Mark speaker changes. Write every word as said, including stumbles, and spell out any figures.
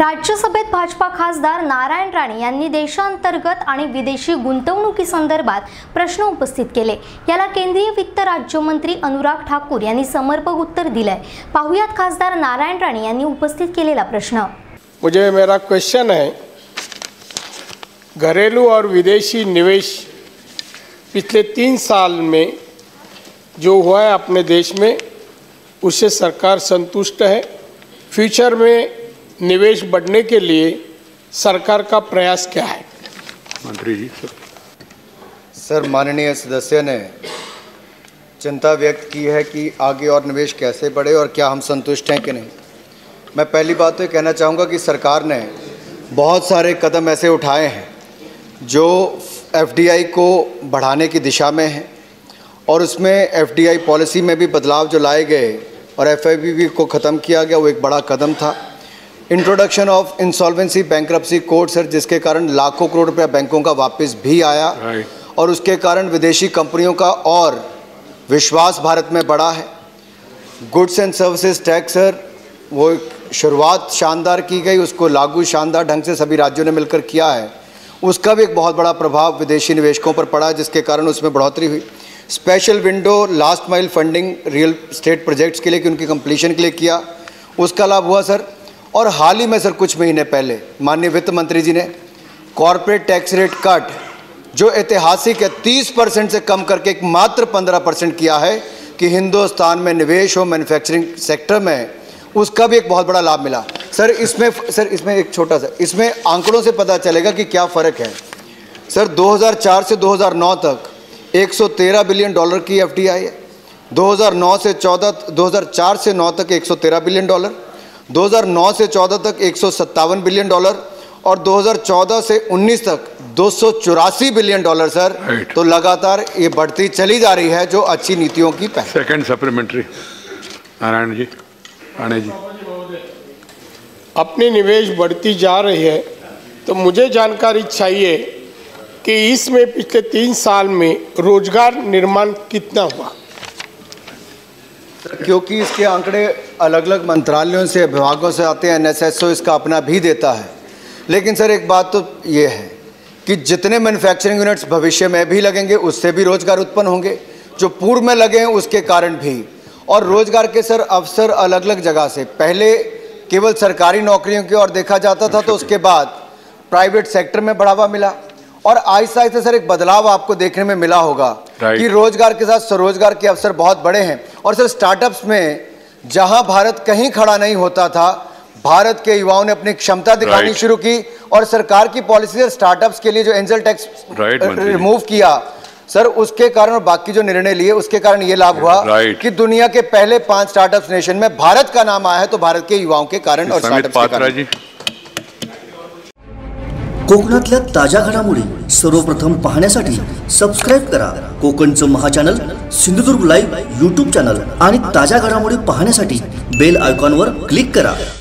Speaker 1: राज्यसभेत भाजपा खासदार नारायण राणे यांनी देशांतर्गत आणि विदेशी गुंतवणुकीसंदर्भात प्रश्न उपस्थित केले। याला केंद्रीय वित्त राज्यमंत्री अनुराग ठाकूर यांनी समर्पक उत्तर दिलंय। पाहुयात खासदार नारायण राणे यांनी उपस्थित केलेला प्रश्न।
Speaker 2: मुझे मेरा क्वेश्चन है, घरेलू और विदेशी निवेश पिछले तीन साल में जो हुआ है अपने देश में, उससे सरकार संतुष्ट है। फ्यूचर में निवेश बढ़ने के लिए सरकार का प्रयास क्या है?
Speaker 3: मंत्री जी। सर
Speaker 4: सर माननीय सदस्य ने चिंता व्यक्त की है कि आगे और निवेश कैसे बढ़े और क्या हम संतुष्ट हैं कि नहीं। मैं पहली बात तो ये कहना चाहूँगा कि सरकार ने बहुत सारे कदम ऐसे उठाए हैं जो एफडीआई को बढ़ाने की दिशा में है, और उसमें एफडीआई पॉलिसी में भी बदलाव जो लाए गए और एफआईबी को ख़त्म किया गया, वो एक बड़ा कदम था। Introduction of insolvency bankruptcy code sir, जिसके कारण लाखों करोड़ रुपया बैंकों का वापस भी आया और उसके कारण विदेशी कंपनियों का और विश्वास भारत में बढ़ा है। Goods and services tax sir, वो शुरुआत शानदार की गई, उसको लागू शानदार ढंग से सभी राज्यों ने मिलकर किया है। उसका भी एक बहुत बड़ा प्रभाव विदेशी निवेशकों पर पड़ा, जिसके कारण उसमें बढ़ोतरी हुई। Special window last mile funding real estate projects के लिए कि उनकी कंप्लीशन के लिए किया, उसका लाभ हुआ सर। और हाल ही में सर कुछ महीने पहले माननीय वित्त मंत्री जी ने कॉर्पोरेट टैक्स रेट कट जो ऐतिहासिक है तीस परसेंट से कम करके एक मात्र पंद्रह परसेंट किया है कि हिंदुस्तान में निवेश हो मैन्युफैक्चरिंग सेक्टर में, उसका भी एक बहुत बड़ा लाभ मिला सर। इसमें सर इसमें एक छोटा सा इसमें आंकड़ों से पता चलेगा कि क्या फ़र्क है सर। दो हज़ार चार से दो हज़ार नौ तक एक सौ तेरह बिलियन डॉलर की एफडीआई है। दो हज़ार नौ से चौदह दो हज़ार चार से नौ तक एक सौ तेरह बिलियन डॉलर, दो हज़ार नौ से चौदह तक एक सौ सत्तावन बिलियन डॉलर और दो हज़ार चौदह से उन्नीस तक दो सौ चौरासी बिलियन डॉलर सर। तो लगातार ये बढ़ती चली जा रही है, जो अच्छी नीतियों की पहल।
Speaker 3: Second supplementary Narayan ji Rane ji.
Speaker 2: अपनी निवेश बढ़ती जा रही है, तो मुझे जानकारी चाहिए कि इसमें पिछले तीन साल में रोजगार निर्माण कितना हुआ?
Speaker 4: क्योंकि इसके आंकड़े अलग अलग मंत्रालयों से विभागों से आते हैं, एनएसएसओ इसका अपना भी देता है। लेकिन सर एक बात तो ये है कि जितने मैन्युफैक्चरिंग यूनिट्स भविष्य में भी लगेंगे उससे भी रोजगार उत्पन्न होंगे, जो पूर्व में लगे हैं उसके कारण भी। और रोजगार के सर अवसर अलग अलग जगह से, पहले केवल सरकारी नौकरियों की ओर देखा जाता था, तो उसके बाद प्राइवेट सेक्टर में बढ़ावा मिला और आहिस्ता आहिस्ता सर एक बदलाव आपको देखने में मिला होगा कि रोजगार के साथ स्वरोजगार के अवसर बहुत बड़े हैं। और सर स्टार्टअप्स में जहां भारत कहीं खड़ा नहीं होता था, भारत के युवाओं ने अपनी क्षमता दिखानी शुरू की और सरकार की पॉलिसी स्टार्टअप्स के लिए जो एंजल टैक्स रिमूव किया सर, उसके कारण और बाकी जो निर्णय लिए उसके कारण ये लाभ हुआ कि दुनिया के पहले पांच स्टार्टअप्स नेशन में भारत का नाम आया है, तो भारत के युवाओं के कारण और स्टार्टअप्स के कारण।
Speaker 5: कोकणातल्या ताज्या घडामोडी सर्वप्रथम पाहण्यासाठी सबस्क्राइब करा कोकणचं महाचॅनल सिंधुदुर्ग लाईव्ह यूट्यूब चॅनल आणि ताज्या घडामोडी पाहण्यासाठी बेल आयकॉनवर क्लिक करा।